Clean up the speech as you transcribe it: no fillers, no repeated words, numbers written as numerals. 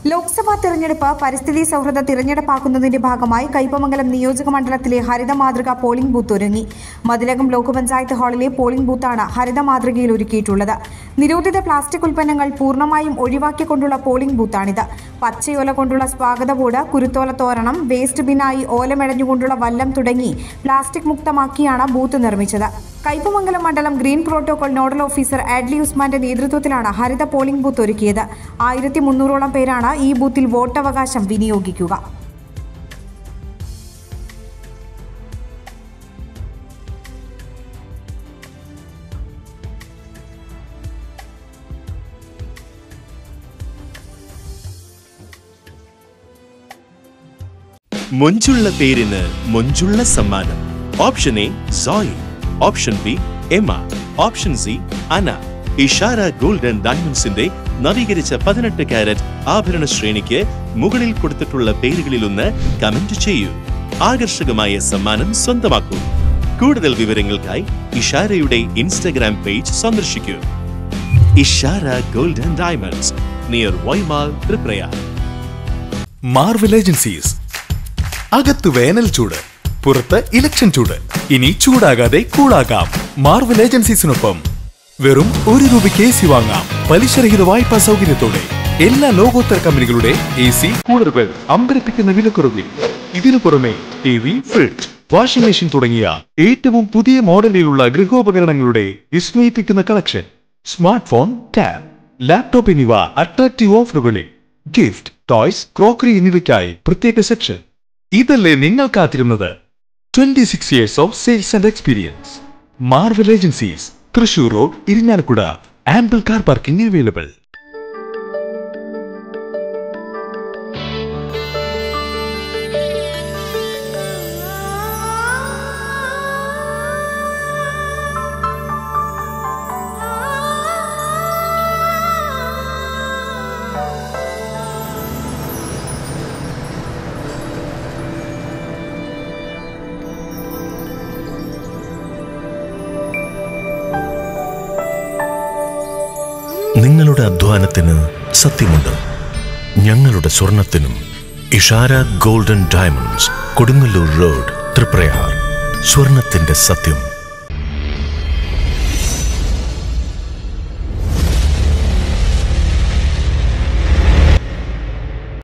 ലോക്സഭാ തെരഞ്ഞെടുപ്പ് പരിസ്ഥിതി സൗഹൃദ തിരഞ്ഞെടുപ്പാക്കുന്നതിന്റെ ഭാഗമായി കയ്പമംഗലം നിയോജക മണ്ഡലത്തിലെ ഹരിത മാതൃക പോളിംഗ് ബൂത്ത് ഒരുങ്ങി. മതിലകം ബ്ലോക്ക് പഞ്ചായത്ത് ഹാളിലെ പോളിംഗ് ബൂത്താണ് ഹരിത മാതൃകയിൽ ഒരുക്കിയിട്ടുള്ളത്. നിരോധിത പ്ലാസ്റ്റിക് ഉൽപ്പന്നങ്ങൾ പൂർണ്ണമായും ഒഴിവാക്കിക്കൊണ്ടുള്ള പോളിംഗ് ബൂത്താണിത്. പച്ചയോല കൊണ്ടുള്ള സ്വാഗത ബോർഡ്, കുരുത്തോല തോരണം, വേസ്റ്റ് ബിന്നായി ഓലമെടഞ്ഞുകൊണ്ടുള്ള വല്ലം തുടങ്ങി പ്ലാസ്റ്റിക് മുക്തമാക്കിയാണ് ബൂത്ത് നിർമ്മിച്ചത്. കയ്പമംഗലം മണ്ഡലം green protocol nodal officer Adly ഉസ്മാന്റെ നേതൃത്വത്തിലാണ് ഹരിത പോളിംഗ് ബൂത്ത് ഒരുക്കിയത്. 1300ഓളം പേരാണ് ഈ ബൂത്തിൽ വോട്ടവകാശം വിനിയോഗിക്കുക. മൊഞ്ചുള്ള പേരിന് മൊഞ്ചുള്ള സമ്മാനം. Option A Zoey, option B Emma, option C Ana. Ishara gold and ഡയമണ്ട്സിന്റെ നവീകരിച്ച 18 കാരറ്റ് ആഭരണ ശ്രേണിക്ക് മുകളിൽ കൊടുത്തിട്ടുള്ള പേരുകളിലൊന്ന് കമന്റ് ചെയ്യൂ. ആകർഷകമായ സമ്മാനം സ്വന്തമാക്കൂ. കൂടുതൽ വിവരങ്ങൾക്കായി ഇഷാരയുടെ ഇൻസ്റ്റഗ്രാം പേജ് സന്ദർശിക്കൂ. Ishara gold and diamonds, near Y Mall, Triprayar. Marvel agencies. അകത്ത് വേനൽ ചൂട്, പുറത്ത് ഇലക്ഷൻ ചൂട്. ഇനി ചൂടാകാതെ കൂളാകാം. മാർവൽ ഏജൻസീസിനൊപ്പം വെറും ₹1 AC വാങ്ങാം. പലിശരഹിത വായ്പാ സൗകര്യത്തോടെ എല്ലാ ലോകോത്തര കമ്പനികളുടെ AC, കൂളറുകൾ അമ്പരപ്പിക്കുന്ന വിലക്കുറവിൽ. ഇതിനു പുറമെ TV, ഫ്രിഡ്ജ്, വാഷിംഗ് മെഷീൻ തുടങ്ങിയ ഏറ്റവും പുതിയ മോഡലിലുള്ള ഗൃഹോപകരണങ്ങളുടെ വിസ്മയിപ്പിക്കുന്ന collection. Smart phone, tab, laptop എന്നിവ അട്രാക്റ്റീവ് ഓഫറുകളിൽ. ഗിഫ്റ്റ്, ടോയ്സ്, ക്രോക്കറി എന്നിവയ്ക്കായി പ്രത്യേക സെക്ഷൻ. ഇതല്ലേ നിങ്ങൾ കാത്തിരുന്നത്? 26 years of sales and experience. Marvel Agencies, Thrissur Road, Irinjalakuda. Ample car parking available. നിങ്ങളുടെ അധ്വാനത്തിന് സത്യമുണ്ട്. ഞങ്ങളുടെ സ്വർണത്തിനും. Ishara golden diamonds, Kodungallur road, Triprayar. സ്വർണത്തിന്റെ സത്യം.